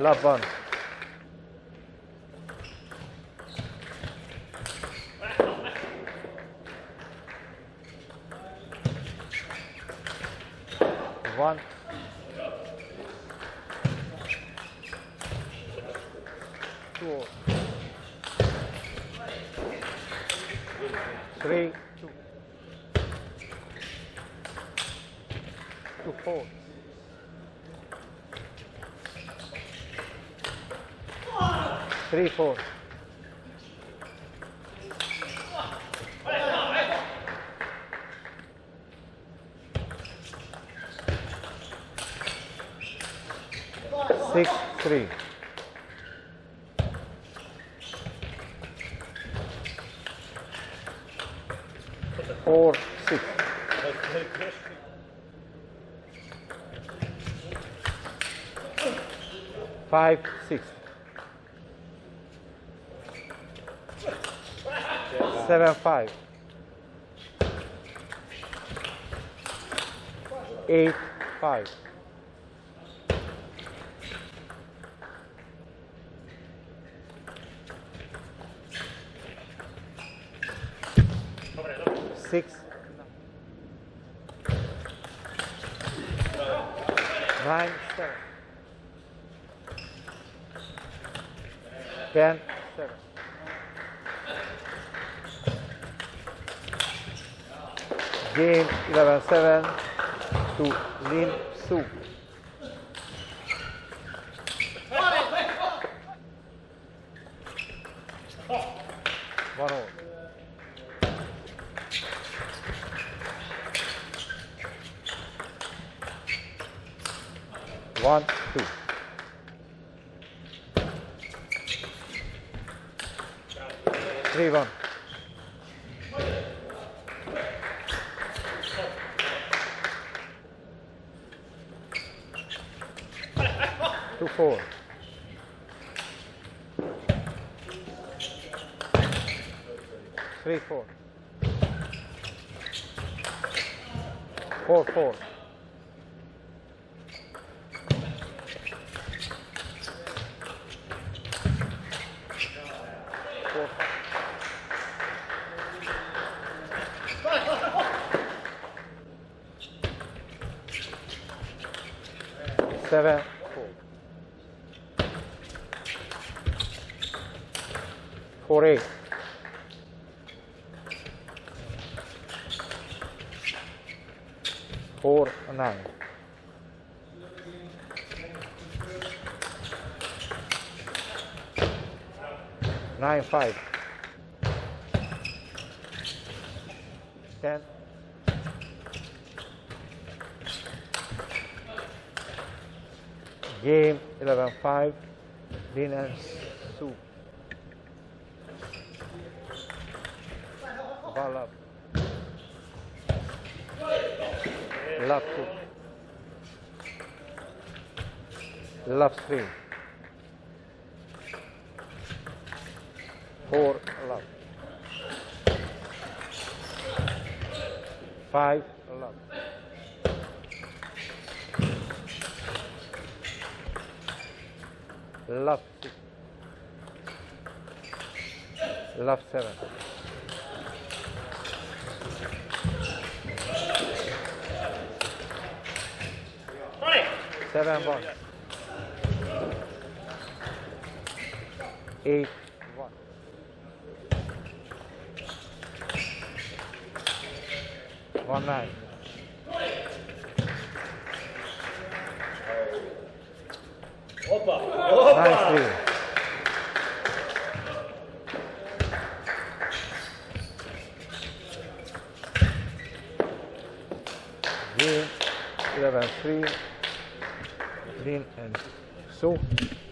Love 1. One. Two. 3. 2. 2, 4. 3, 4. 6, 3. 4, 6. 5, 6. 7, 5. 8, 5. 6. 9, 7. 10, 7. Game 11-7 to Lin Su. One all. One, 2. 3, 1. 2, 4. 3, 4. 4, 4. 4, 7, 4. 4, 8. 4, 9. 9, 5. 10. 11-5. Lin and Su. Ball up. Love 2. Love 3. 4, love. 5, love. 6. Love 7. 7, 1. 8, 1. 1, 9. 9, 3. 11-3. Lin and Su.